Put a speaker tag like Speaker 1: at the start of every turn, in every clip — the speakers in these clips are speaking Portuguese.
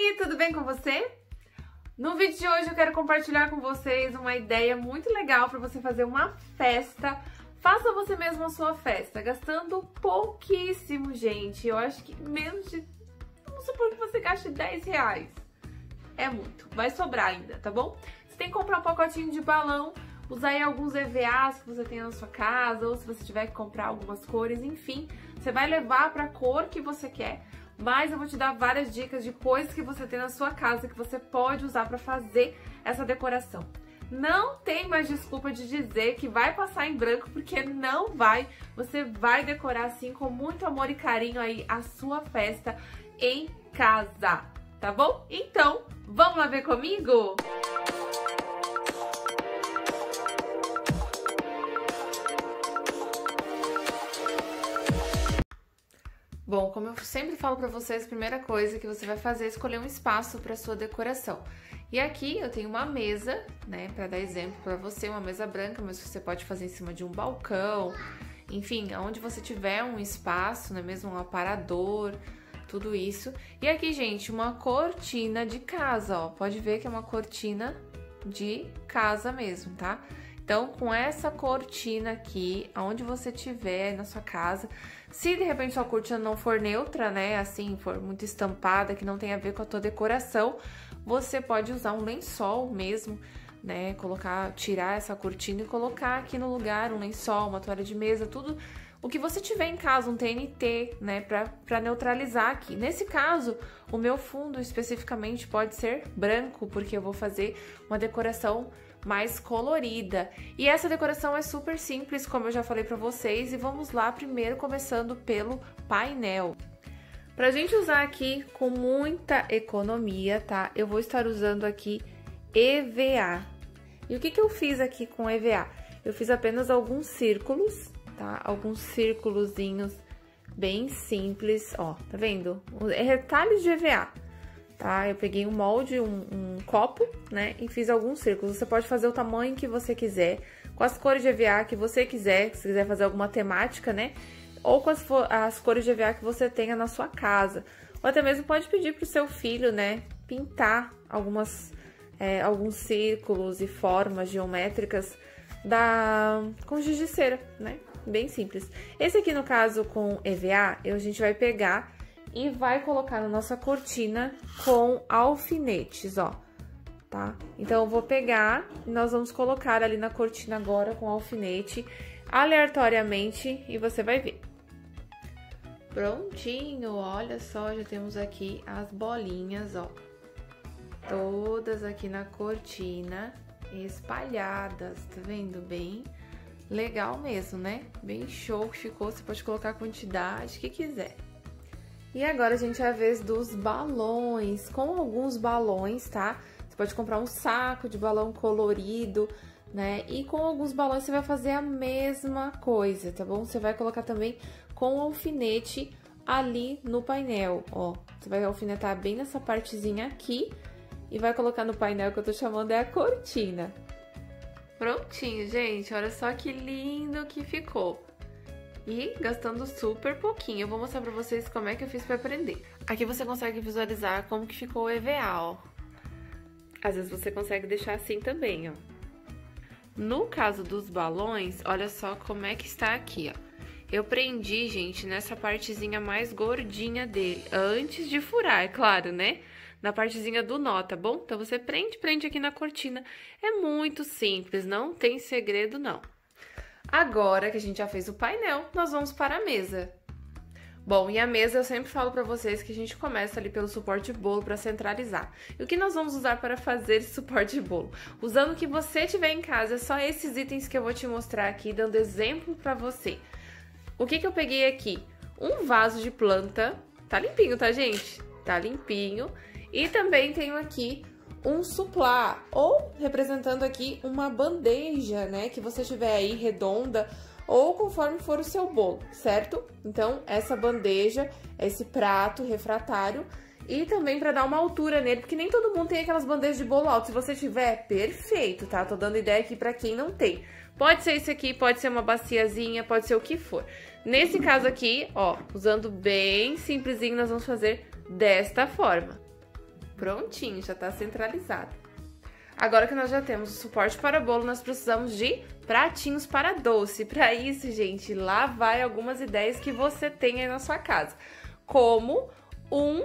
Speaker 1: Oi, tudo bem com você? No vídeo de hoje eu quero compartilhar com vocês uma ideia muito legal para você fazer uma festa. Faça você mesmo a sua festa, gastando pouquíssimo, gente. Eu acho que menos de... Vamos supor que você gaste 10 reais. É muito, vai sobrar ainda, tá bom? Você tem que comprar um pacotinho de balão, usar aí alguns EVAs que você tem na sua casa, ou se você tiver que comprar algumas cores, enfim. Você vai levar para a cor que você quer. Mas eu vou te dar várias dicas de coisas que você tem na sua casa que você pode usar para fazer essa decoração. Não tem mais desculpa de dizer que vai passar em branco, porque não vai. Você vai decorar assim com muito amor e carinho aí a sua festa em casa, tá bom? Então, vamos lá ver comigo? Bom, como eu sempre falo pra vocês, a primeira coisa que você vai fazer é escolher um espaço para sua decoração. E aqui eu tenho uma mesa, né, para dar exemplo para você, uma mesa branca, mas você pode fazer em cima de um balcão, enfim, onde você tiver um espaço, não é mesmo, um aparador, tudo isso. E aqui, gente, uma cortina de casa, ó, pode ver que é uma cortina de casa mesmo, tá? Então, com essa cortina aqui, aonde você tiver na sua casa, se de repente sua cortina não for neutra, né, assim, for muito estampada, que não tem a ver com a tua decoração, você pode usar um lençol mesmo, né, tirar essa cortina e colocar aqui no lugar um lençol, uma toalha de mesa, tudo o que você tiver em casa, um TNT, né, pra neutralizar aqui. Nesse caso, o meu fundo especificamente pode ser branco, porque eu vou fazer uma decoração mais colorida. E essa decoração é super simples, como eu já falei pra vocês, e vamos lá primeiro começando pelo painel. Pra gente usar aqui com muita economia, tá? Eu vou estar usando aqui EVA. E o que eu fiz aqui com EVA? Eu fiz apenas alguns círculos, tá? Alguns círculozinhos bem simples, ó, tá vendo? É retalhos de EVA. Tá? Eu peguei um molde, um copo, né, e fiz alguns círculos. Você pode fazer o tamanho que você quiser, com as cores de EVA que você quiser, se quiser fazer alguma temática, né, ou com as cores de EVA que você tenha na sua casa. Ou até mesmo pode pedir pro seu filho, né, pintar alguns círculos e formas geométricas com giz de cera, né, bem simples. Esse aqui, no caso, com EVA, a gente vai pegar e vai colocar na nossa cortina com alfinetes, ó, tá? Então, eu vou pegar e nós vamos colocar ali na cortina agora com alfinete, aleatoriamente, e você vai ver. Prontinho, olha só, já temos aqui as bolinhas, ó, todas aqui na cortina, espalhadas, tá vendo? Bem legal mesmo, né? Bem show que ficou, você pode colocar a quantidade que quiser. E agora, gente, é a vez dos balões. Com alguns balões, tá? Você pode comprar um saco de balão colorido, né? E com alguns balões você vai fazer a mesma coisa, tá bom? Você vai colocar também com alfinete ali no painel, ó. Você vai alfinetar bem nessa partezinha aqui e vai colocar no painel que eu tô chamando é a cortina. Prontinho, gente. Olha só que lindo que ficou. E gastando super pouquinho. Eu vou mostrar pra vocês como é que eu fiz pra aprender. Aqui você consegue visualizar como que ficou o EVA, ó. Às vezes você consegue deixar assim também, ó. No caso dos balões, olha só como é que está aqui, ó. Eu prendi, gente, nessa partezinha mais gordinha dele, antes de furar, é claro, né? Na partezinha do nó, tá bom? Então você prende aqui na cortina. É muito simples, não tem segredo, não. Agora que a gente já fez o painel, nós vamos para a mesa. Bom, e a mesa eu sempre falo pra vocês que a gente começa ali pelo suporte de bolo para centralizar. E o que nós vamos usar para fazer esse suporte de bolo? Usando o que você tiver em casa, é só esses itens que eu vou te mostrar aqui, dando exemplo pra você. O que eu peguei aqui? Um vaso de planta, tá limpinho, tá, gente? Tá limpinho. E também tenho aqui um suplá, ou representando aqui uma bandeja, né, que você tiver aí redonda, ou conforme for o seu bolo, certo? Então, essa bandeja, esse prato refratário, e também para dar uma altura nele, porque nem todo mundo tem aquelas bandejas de bolo alto. Se você tiver, perfeito, tá? Tô dando ideia aqui para quem não tem. Pode ser isso aqui, pode ser uma baciazinha, pode ser o que for. Nesse caso aqui, ó, usando bem simplesinho, nós vamos fazer desta forma. Prontinho, já tá centralizado. Agora que nós já temos o suporte para bolo, nós precisamos de pratinhos para doce. Para isso, gente, lá vai algumas ideias que você tem aí na sua casa. Como um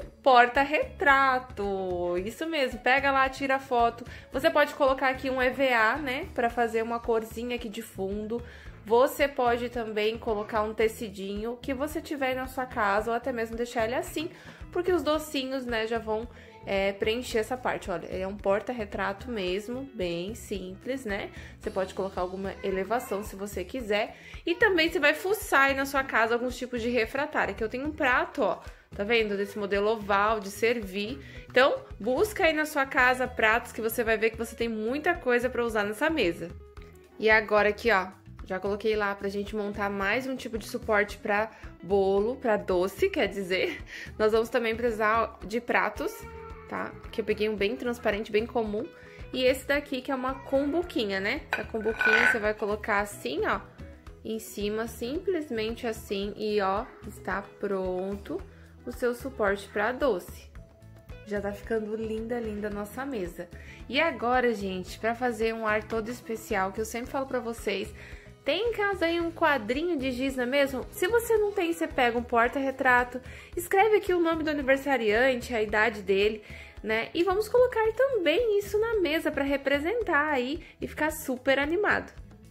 Speaker 1: porta-retrato. Isso mesmo, pega lá, tira a foto. Você pode colocar aqui um EVA, né, para fazer uma corzinha aqui de fundo. Você pode também colocar um tecidinho que você tiver aí na sua casa, ou até mesmo deixar ele assim, porque os docinhos, né, já vão preencher essa parte. Olha, é um porta-retrato mesmo, bem simples, né? Você pode colocar alguma elevação se você quiser. E também você vai fuçar aí na sua casa alguns tipos de refratária, que eu tenho um prato, ó, tá vendo? Desse modelo oval, de servir. Então, busca aí na sua casa pratos que você vai ver que você tem muita coisa pra usar nessa mesa. E agora aqui, ó, já coloquei lá pra gente montar mais um tipo de suporte pra bolo, pra doce, quer dizer. Nós vamos também precisar de pratos, tá? Que eu peguei um bem transparente, bem comum. E esse daqui que é uma cumbuquinha, né? A cumbuquinha você vai colocar assim, ó, em cima, simplesmente assim. E ó, está pronto o seu suporte pra doce. Já tá ficando linda, linda a nossa mesa. E agora, gente, pra fazer um ar todo especial, que eu sempre falo pra vocês, tem em casa aí um quadrinho de giz, não é mesmo? Se você não tem, você pega um porta-retrato, escreve aqui o nome do aniversariante, a idade dele, né? E vamos colocar também isso na mesa pra representar aí e ficar super animado.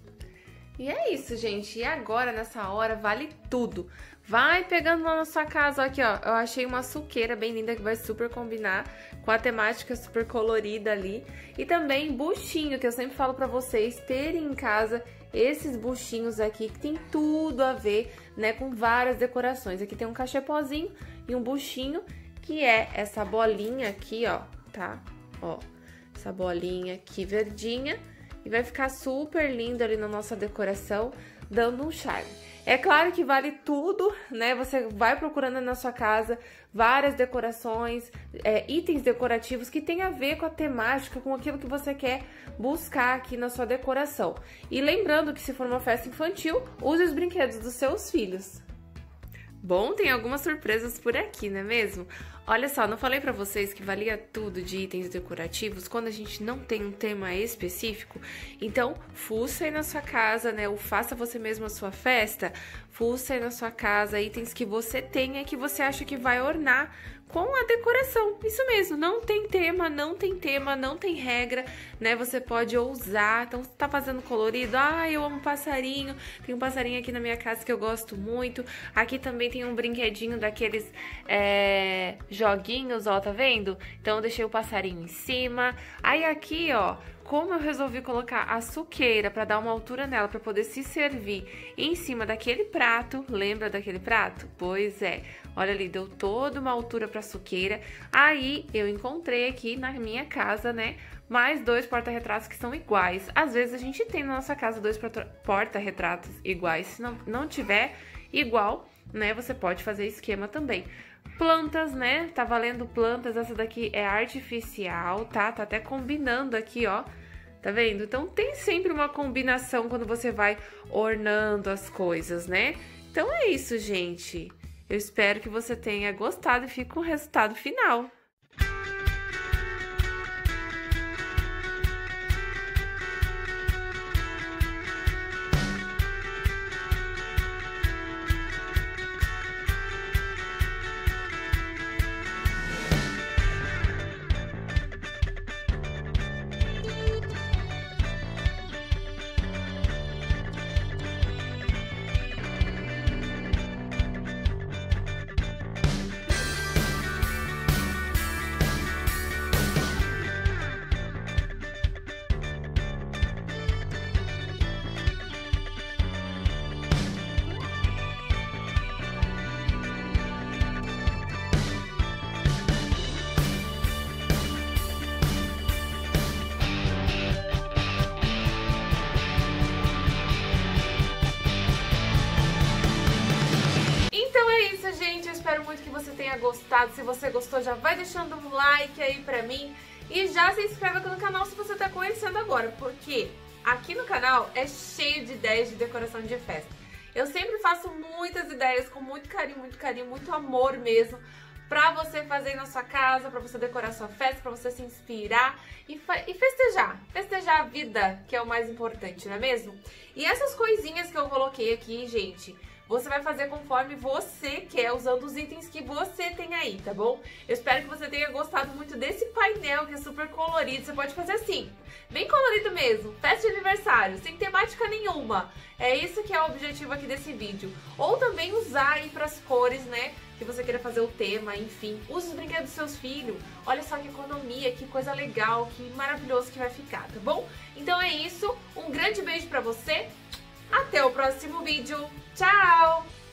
Speaker 1: E é isso, gente. E agora, nessa hora, vale tudo. Vai pegando lá na sua casa, ó, aqui, ó. Eu achei uma suqueira bem linda que vai super combinar com a temática super colorida ali. E também buchinho, que eu sempre falo pra vocês terem em casa esses buchinhos aqui, que tem tudo a ver, né, com várias decorações. Aqui tem um cachepozinho e um buchinho, que é essa bolinha aqui, ó, tá? Ó, essa bolinha aqui verdinha. E vai ficar super lindo ali na nossa decoração, dando um charme. É claro que vale tudo, né? Você vai procurando na sua casa várias decorações, itens decorativos que tem a ver com a temática, com aquilo que você quer buscar aqui na sua decoração. E lembrando que se for uma festa infantil, use os brinquedos dos seus filhos. Bom, tem algumas surpresas por aqui, não é mesmo? Olha só, não falei pra vocês que valia tudo de itens decorativos quando a gente não tem um tema específico? Então, fuça aí na sua casa, né? Ou faça você mesmo a sua festa. Fuça aí na sua casa itens que você tenha e que você acha que vai ornar com a decoração. Isso mesmo, não tem tema, não tem regra, né? Você pode ousar. Então, você tá fazendo colorido. Ah, eu amo passarinho. Tem um passarinho aqui na minha casa que eu gosto muito. Aqui também tem um brinquedinho daqueles joguinhos, ó, tá vendo? Então, eu deixei o passarinho em cima. Aí aqui, ó, como eu resolvi colocar a suqueira para dar uma altura nela, para poder se servir em cima daquele prato, lembra daquele prato? Pois é, olha ali, deu toda uma altura para a suqueira. Aí eu encontrei aqui na minha casa, né, mais dois porta-retratos que são iguais. Às vezes a gente tem na nossa casa dois porta-retratos iguais, se não tiver igual, né, você pode fazer esquema também. Plantas, né? Tá valendo plantas. Essa daqui é artificial, tá? Tá até combinando aqui, ó. Tá vendo? Então, tem sempre uma combinação quando você vai ornando as coisas, né? Então, é isso, gente. Eu espero que você tenha gostado e fique com o resultado final. Espero muito que você tenha gostado. Se você gostou, já vai deixando um like aí pra mim. E já se inscreve aqui no canal se você tá conhecendo agora. Porque aqui no canal é cheio de ideias de decoração de festa. Eu sempre faço muitas ideias com muito carinho, muito amor mesmo, pra você fazer na sua casa, pra você decorar sua festa, pra você se inspirar e festejar a vida, que é o mais importante, não é mesmo? E essas coisinhas que eu coloquei aqui, gente, você vai fazer conforme você quer, usando os itens que você tem aí, tá bom? Eu espero que você tenha gostado muito desse painel, que é super colorido. Você pode fazer assim, bem colorido mesmo, festa de aniversário, sem temática nenhuma. É isso que é o objetivo aqui desse vídeo. Ou também usar aí pras cores, né? Que você queira fazer o tema, enfim. Use os brinquedos dos seus filhos. Olha só que economia, que coisa legal, que maravilhoso que vai ficar, tá bom? Então é isso. Um grande beijo pra você. Até o próximo vídeo. Tchau!